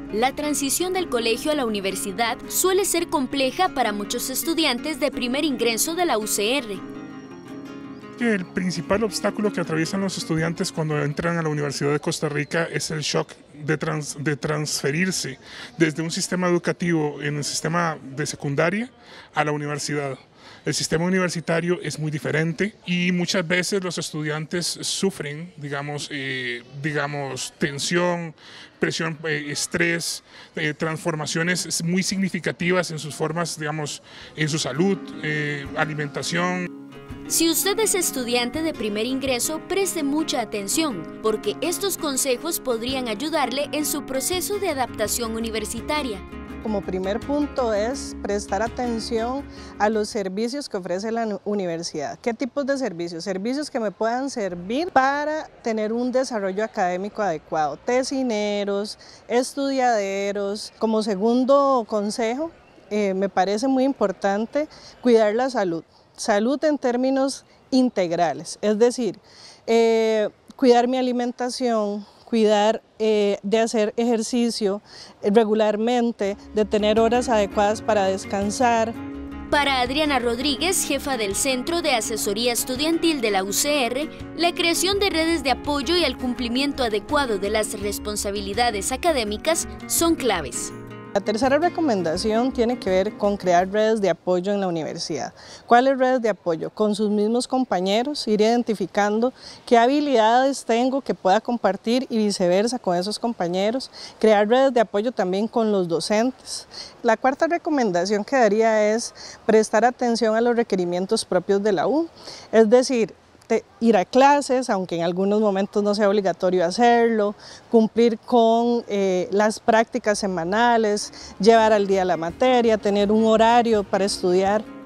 La transición del colegio a la universidad suele ser compleja para muchos estudiantes de primer ingreso de la UCR. El principal obstáculo que atraviesan los estudiantes cuando entran a la Universidad de Costa Rica es el shock de transferirse desde un sistema educativo en el sistema de secundaria a la universidad. El sistema universitario es muy diferente y muchas veces los estudiantes sufren, digamos, tensión, presión, estrés, transformaciones muy significativas en sus formas, digamos, en su salud, alimentación. Si usted es estudiante de primer ingreso, preste mucha atención, porque estos consejos podrían ayudarle en su proceso de adaptación universitaria. Como primer punto es prestar atención a los servicios que ofrece la universidad. ¿Qué tipos de servicios? Servicios que me puedan servir para tener un desarrollo académico adecuado. Tesineros, estudiaderos. Como segundo consejo, me parece muy importante cuidar la salud. Salud en términos integrales, es decir, cuidar mi alimentación, cuidar de hacer ejercicio regularmente, de tener horas adecuadas para descansar. Para Adriana Rodríguez, jefa del Centro de Asesoría Estudiantil de la UCR, la creación de redes de apoyo y el cumplimiento adecuado de las responsabilidades académicas son claves. La tercera recomendación tiene que ver con crear redes de apoyo en la universidad. ¿Cuáles redes de apoyo? Con sus mismos compañeros, ir identificando qué habilidades tengo que pueda compartir y viceversa con esos compañeros. Crear redes de apoyo también con los docentes. La cuarta recomendación que daría es prestar atención a los requerimientos propios de la U, es decir, ir a clases, aunque en algunos momentos no sea obligatorio hacerlo, cumplir con las prácticas semanales, llevar al día la materia, tener un horario para estudiar.